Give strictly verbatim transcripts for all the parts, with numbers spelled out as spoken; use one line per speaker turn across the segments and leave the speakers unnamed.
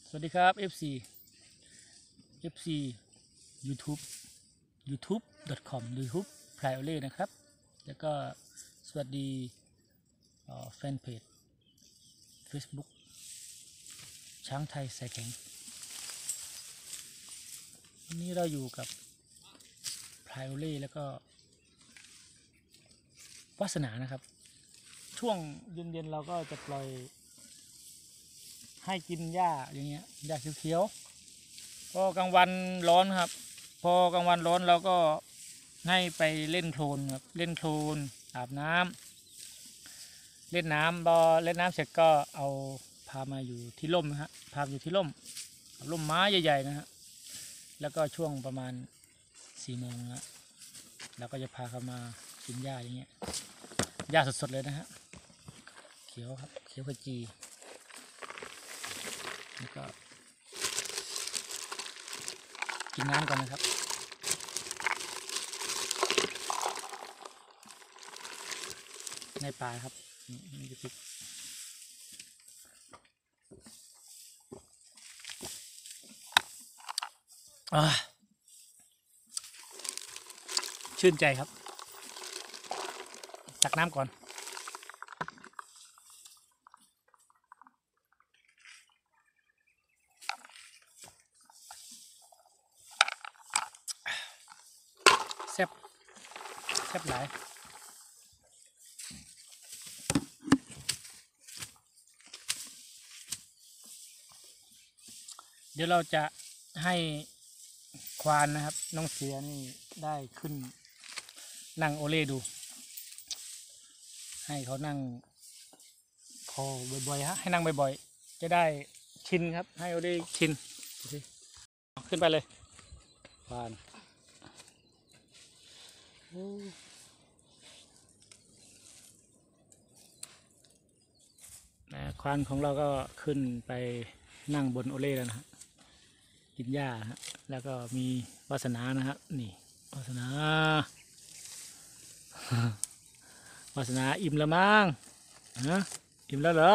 สวัสดีครับ เอฟ ซี เอฟ ซี YouTube ยูทูบ ดอท คอม YouTube พลายโอเล่นะครับ แล้วก็สวัสดีแฟนเพจ Facebook ช้างไทยสายแข็งวันนี้เราอยู่กับพลายโอเล่แล้วก็วาสนานะครับ ช่วงเย็นๆเราก็จะปล่อยให้กินหญ้าอย่างเงี้ยหญ้าเขียวๆพอกลางวันร้อนครับพอกลางวันร้อนเราก็ให้ไปเล่นโคลนครับเล่นโคลนอาบน้ำเล่นน้ำพอเล่นน้ำเสร็จก็เอาพามาอยู่ที่ร่มนะฮะพาอยู่ที่ร่มร่มไม้ใหญ่ๆนะฮะแล้วก็ช่วงประมาณสี่โมงนะเราก็จะพาเขามากินหญ้าอย่างเงี้ยหญ้าสดๆเลยนะฮะเขียวครับเขียวขจีแล้วก็กินน้ำก่อนนะครับในป่าครับนี่จะติดชื่นใจครับตักน้ำก่อนแซ่บแซ่บหลายเดี๋ยวเราจะให้ควานนะครับน้องเสือนี่ได้ขึ้นนั่งโอเล่ดูให้เขานั่งคอบ่อยๆฮะให้นั่งบ่อยๆจะได้ชินครับให้โอเล่ชินดูสิขึ้นไปเลยควานนะควานของเราก็ขึ้นไปนั่งบนโอเล่แล้วนะฮะกินหญ้าฮะแล้วก็มีวาสนานะครับนี่วาสนาวาสนาอิ่มแล้วมั้งฮะอิ่มแล้วเหรอ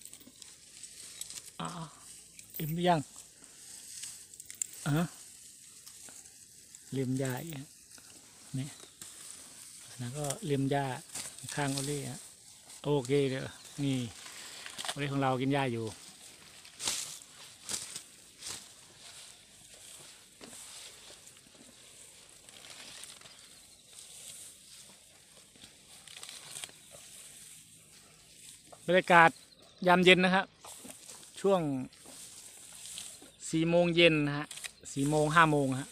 อ่าอิ่มหรือยังอ่ะเลียมหญ้าอีกนี่วาสนาก็เลียมหญ้าข้างโอเล่ฮะโอเคเดี๋ยวนี่โอเล่ของเรากินหญ้าอยู่บรรยากาศยามเย็นนะครับช่วงสี่โมงเย็นนะฮะสี่โมงห้าโมงฮะ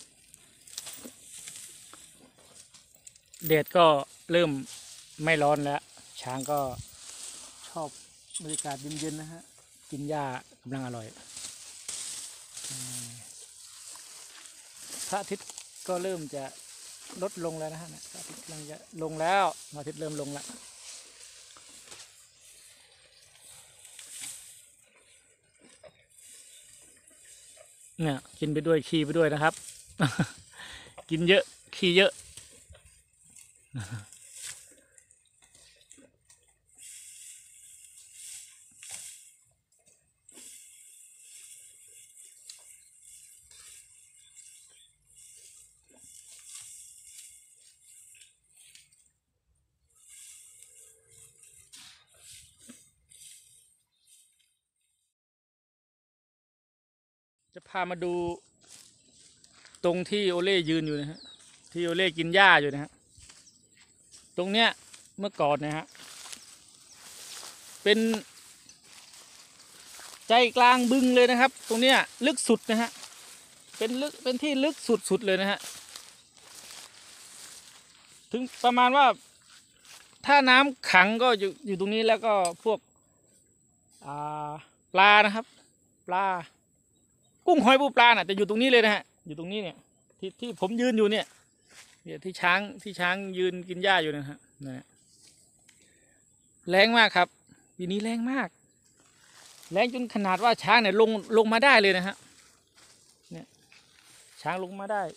แดดก็เริ่มไม่ร้อนแล้วช้างก็ชอบบรรยากาศเย็นๆนะฮะกินหญ้ากำลังอร่อยพระอาทิตย์ก็เริ่มจะลดลงแล้วนะฮะพระอาทิตย์กำลังจะลงแล้วพระอาทิตย์เริ่มลงแล้วเนี่ยกินไปด้วยขี้ไปด้วยนะครับ กินเยอะขี้เยอะจะพามาดูตรงที่โอเล่ยืนอยู่นะฮะที่โอเล่กินหญ้าอยู่นะฮะตรงเนี้ยเมื่อก่อนนะฮะเป็นใจกลางบึงเลยนะครับตรงเนี้ยลึกสุดนะฮะเป็นลึกเป็นที่ลึกสุดๆเลยนะฮะถึงประมาณว่าถ้าน้ำขังก็อยู่อยู่ตรงนี้แล้วก็พวกปลานะครับปลากุ้งหอยปูปลาน่ะจะอยู่ตรงนี้เลยนะฮะอยู่ตรงนี้เนี่ยที่ที่ผมยืนอยู่เนี่ยเนี่ยที่ช้างที่ช้างยืนกินหญ้าอยู่นะฮะนะแรงมากครับปีนี้แรงมากแรงจนขนาดว่าช้างเนี่ยลงลงมาได้เลยนะฮะเนี่ยช้างลงมาได้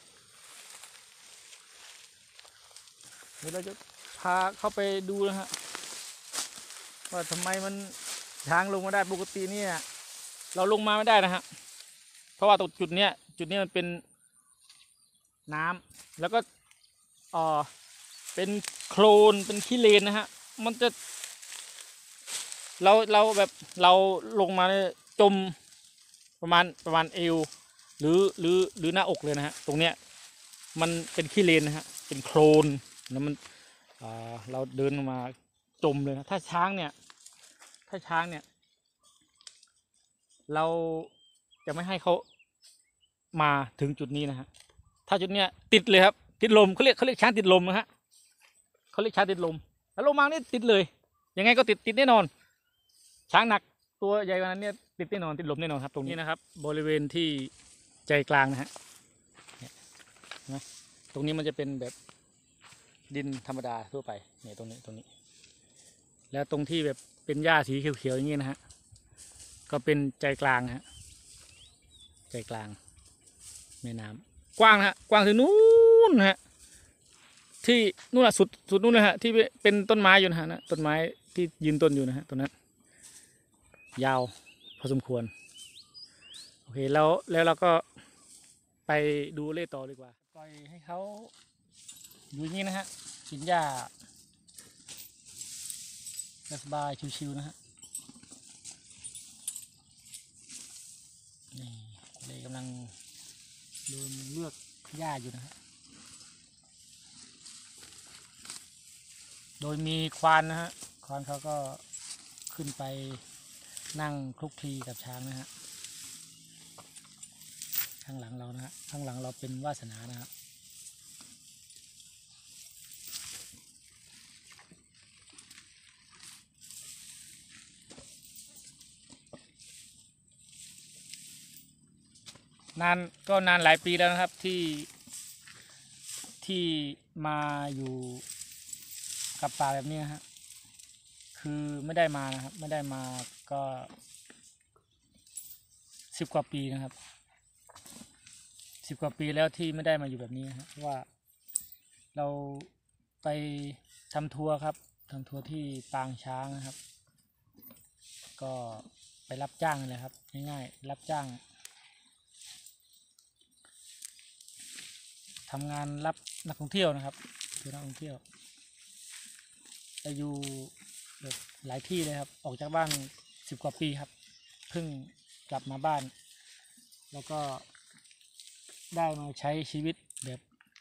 เดี๋ยวเราจะพาเข้าไปดูนะฮะว่าทำไมมันช้างลงมาได้ปกติเนี่ยเราลงมาไม่ได้นะฮะเพราะว่าตรงจุดเนี้ยจุดนี้มันเป็นน้ำแล้วก็เออเป็นโคลนเป็นขี้เลนนะฮะมันจะเราเราแบบเราลงมาจมประมาณประมาณเอวหรือหรือหรือหน้าอกเลยนะฮะตรงเนี้ยมันเป็นขี้เลนนะฮะเป็นโคลนแล้วมันเราเดินมาจมเลยนะถ้าช้างเนี่ยถ้าช้างเนี่ยเราจะไม่ให้เขามาถึงจุดนี้นะฮะถ้าจุดเนี้ยติดเลยครับติดลมเขาเรียกเขาเรียกช้างติดลมนะฮะเขาเรียกช้างติดลมแล้วลงมานี่ติดเลยยังไงก็ติดติดแน่นอนช้างหนักตัวใหญ่กว่านั้นเนี่ยติดแน่นอนติดลมแน่นอนครับตรงนี้นะครับบริเวณที่ใจกลางนะฮะนะตรงนี้มันจะเป็นแบบดินธรรมดาทั่วไปเนี่ยตรงนี้ตรงนี้แล้วตรงที่แบบเป็นหญ้าสีเขียวๆอย่างนี้นะฮะก็เป็นใจกลางฮะใจกลางแม่น้ำกว้างนะฮะกว้างถึงนู้นฮะที่นู่นอะสุดสุดนู้นนะฮะที่เป็นต้นไม้อยู่นะฮะนะต้นไม้ที่ยืนต้นอยู่นะฮะต้นนั้นยาวพอสมควรโอเคแล้วแล้วเราก็ไปดูเล่ต่อดีกว่าปล่อยให้เขาอยู่อย่างนี้นะฮะกินหญ้าสบายชิวๆนะฮะนี่เลยกำลังเดินเลือกหญ้าอยู่นะฮะโดยมีควานนะฮะควานเขาก็ขึ้นไปนั่งคลุกคลีกับช้างนะฮะข้างหลังเรานะฮะข้างหลังเราเป็นวาสนานะครับนานก็นานหลายปีแล้วนะครับที่ที่มาอยู่กับป่าแบบนี้ฮะคือไม่ได้มานะครับไม่ได้มาก็สิบกว่าปีนะครับสิบกว่าปีแล้วที่ไม่ได้มาอยู่แบบนี้ฮะว่าเราไปทำทัวร์ครับทำทัวร์ที่ปางช้างนะครับก็ไปรับจ้างเลยครับง่ายๆรับจ้างทำงานรับนักท่องเที่ยวนะครับคือนักท่องเที่ยวไปอยู่แบบหลายที่เลยครับออกจากบ้านสิบกว่าปีครับเพิ่งกลับมาบ้านแล้วก็ได้มาใช้ชีวิตแบบ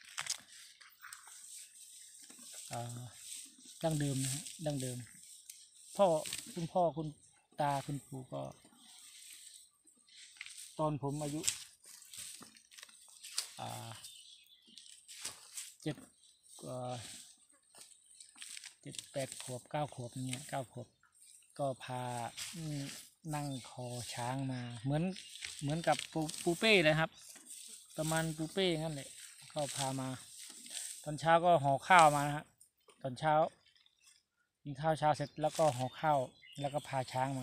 ดั้งเดิมนะฮะดั้งเดิมพ่อคุณพ่อคุณตาคุณปู่ก็ตอนผมอายุเจ็ดเจ็ดแปดขวบเก้าขวบเนี่ยเก้าขวบก็พานั่งคอช้างมาเหมือนเหมือนกับปูปูเป้เลยครับประมาณปูเป้งั้นเลยก็พามาตอนเช้าก็ห่อข้าวมานะฮะตอนเช้ากินข้าวเช้าเสร็จแล้วก็ห่อข้าวแล้วก็พาช้างมา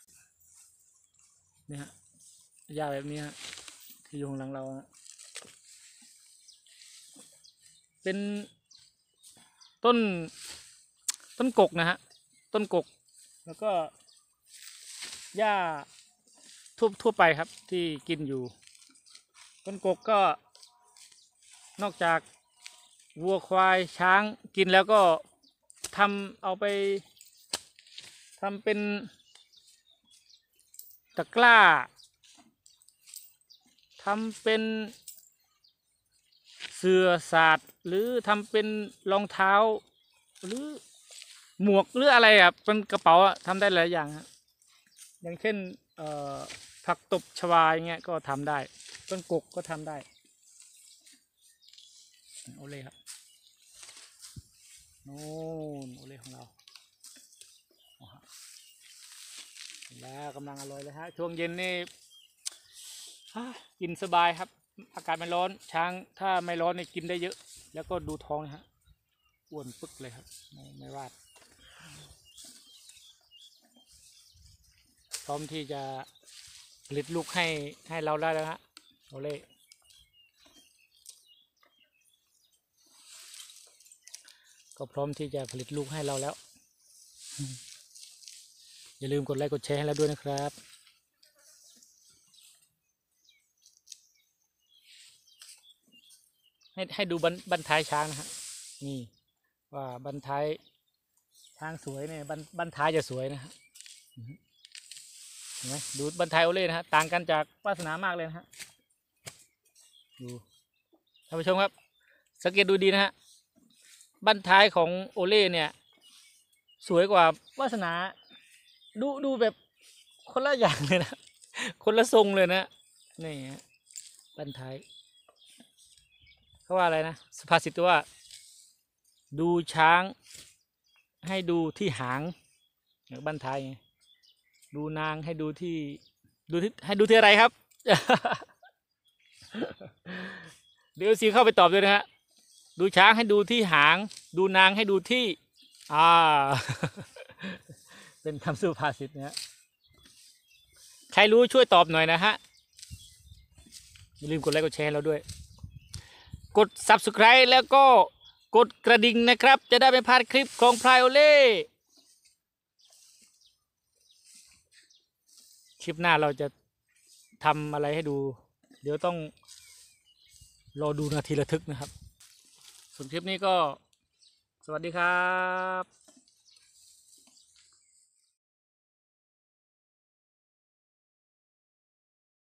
นี่ฮะหญ้าแบบนี้ฮะที่อยู่ข้างหลังเราเป็นต้นต้นกกนะฮะต้นกกแล้วก็หญ้าทั่วทั่วไปครับที่กินอยู่ต้นกกก็นอกจากวัวควายช้างกินแล้วก็ทำเอาไปทำเป็นตะกร้าทำเป็นเสื่อสาดหรือทำเป็นรองเท้าหรือหมวกหรืออะไรอ่ะเป็นกระเป๋าอ่ะทำได้หลายอย่างฮะอย่างเช่นผักตบชวาอย่างเงี้ยก็ทำได้ต้นกกก็ทำได้โอเล่ครับโน่นโอเล่ของเราแล้วกำลังอร่อยเลยฮะช่วงเย็นนี่กินสบายครับอากาศไม่ร้อนช้างถ้าไม่ร้อนนี่กินได้เยอะแล้วก็ดูท้องฮะอ้วนปึ๊กเลยครับไม่ไม่วาดพร้อมที่จะผลิตลูกให้ให้เราได้แล้วฮะโอเล่ก็พร้อมที่จะผลิตลูกให้เราแล้วอย่าลืมกดไลค์กดแชร์ให้เราด้วยนะครับให้ให้ดูบันบันท้ายช้างนะฮะนี่ว่าบันท้ายช้างสวยเนี่ยบันบันท้ายจะสวยนะฮะเห็นไหมดูบันท้ายโอเล่นะฮะต่างกันจากวาสนามากเลยนะฮะดูท่านผู้ชมครับสังเกตดูดีนะฮะบันท้ายของโอเล่เนี่ยสวยกว่าวาสนาดูดูแบบคนละอย่างเลยนะคนละทรงเลยนะนี่ฮะบันท้ายเขาว่าอะไรนะสุภาษิตว่าดูช้างให้ดูที่หางบันท้ายไงดูนางให้ดูที่ดูที่ให้ดูที่อะไรครับ เดี๋ยวซีเข้าไปตอบด้วยนะฮะดูช้างให้ดูที่หางดูนางให้ดูที่อ่า เป็นคำสุภาษิตนะฮะใครรู้ช่วยตอบหน่อยนะฮะอย่าลืมกดไลค์กดแชร์เราด้วยกด ซับสไครบ์ แล้วก็กดกระดิ่งนะครับจะได้ไม่พลาดคลิปของพลายโอเล่คลิปหน้าเราจะทำอะไรให้ดูเดี๋ยวต้องรอดูนาทีระทึกนะครับส่วนคลิปนี้ก็สวัสดีครับ